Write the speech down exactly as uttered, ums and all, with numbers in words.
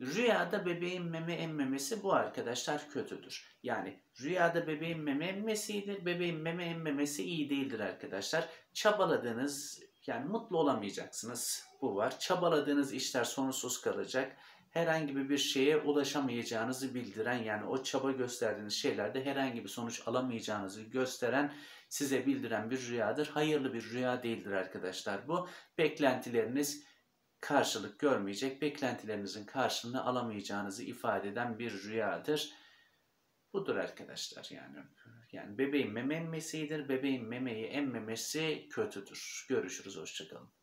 Rüyada bebeğin meme emmemesi bu arkadaşlar kötüdür. Yani rüyada bebeğin meme emmesi iyidir, bebeğin meme emmemesi iyi değildir arkadaşlar. Çabaladığınız, yani mutlu olamayacaksınız. Bu var. Çabaladığınız işler sonuçsuz kalacak. Herhangi bir şeye ulaşamayacağınızı bildiren, yani o çaba gösterdiğiniz şeylerde herhangi bir sonuç alamayacağınızı gösteren, size bildiren bir rüyadır. Hayırlı bir rüya değildir arkadaşlar bu. Beklentileriniz karşılık görmeyecek, beklentilerinizin karşılığını alamayacağınızı ifade eden bir rüyadır. Budur arkadaşlar yani. Yani bebeğin meme emmesidir, bebeğin memeyi emmemesi kötüdür. Görüşürüz, hoşça kalın.